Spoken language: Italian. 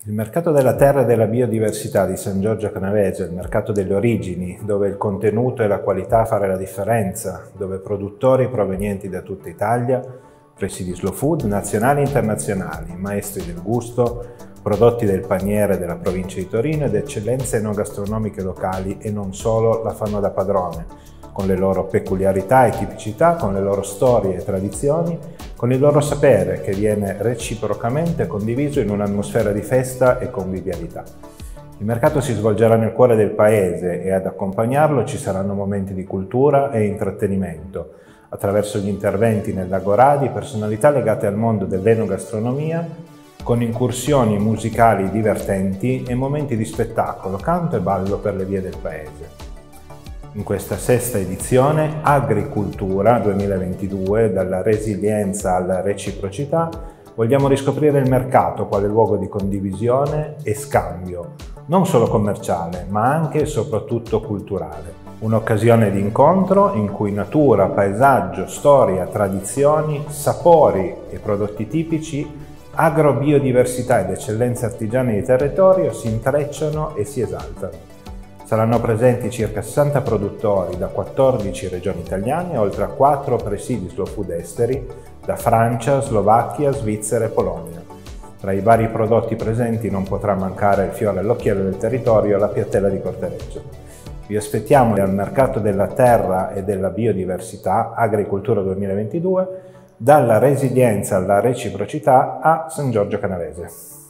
Il mercato della terra e della biodiversità di San Giorgio Canavese, il mercato delle origini, dove il contenuto e la qualità fare la differenza, dove produttori provenienti da tutta Italia, presidi slow food nazionali e internazionali, maestri del gusto, prodotti del paniere della provincia di Torino ed eccellenze enogastronomiche locali e non solo la fanno da padrone, con le loro peculiarità e tipicità, con le loro storie e tradizioni, con il loro sapere che viene reciprocamente condiviso in un'atmosfera di festa e convivialità. Il mercato si svolgerà nel cuore del paese e ad accompagnarlo ci saranno momenti di cultura e intrattenimento, attraverso gli interventi nell'Agorà di personalità legate al mondo dell'enogastronomia, con incursioni musicali divertenti e momenti di spettacolo, canto e ballo per le vie del paese. In questa sesta edizione, Agricultura 2022, dalla resilienza alla reciprocità, vogliamo riscoprire il mercato quale luogo di condivisione e scambio, non solo commerciale, ma anche e soprattutto culturale. Un'occasione di incontro in cui natura, paesaggio, storia, tradizioni, sapori e prodotti tipici, agrobiodiversità ed eccellenze artigiane di territorio si intrecciano e si esaltano. Saranno presenti circa 60 produttori da 14 regioni italiane, oltre a 4 presidi slow food esteri da Francia, Slovacchia, Svizzera e Polonia. Tra i vari prodotti presenti non potrà mancare il fiore all'occhiello del territorio, la piattella di Cortereggio. Vi aspettiamo al Mercato della Terra e della Biodiversità Agricultura 2022, dalla resilienza alla reciprocità a San Giorgio Canavese.